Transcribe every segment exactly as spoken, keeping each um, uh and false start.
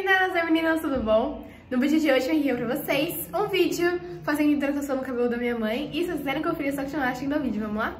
meninas! Oi meninas, tudo bom? No vídeo de hoje eu enviei pra vocês um vídeo fazendo hidratação no cabelo da minha mãe. E se vocês quiserem conferir, é só continuar assistindo o vídeo, vamos lá?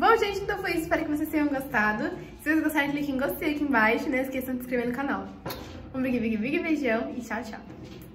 Bom, gente, então foi isso. Espero que vocês tenham gostado. Se vocês gostaram, clique em gostei aqui embaixo. Não esqueçam de se inscrever no canal. Um big, big, big beijão e tchau, tchau.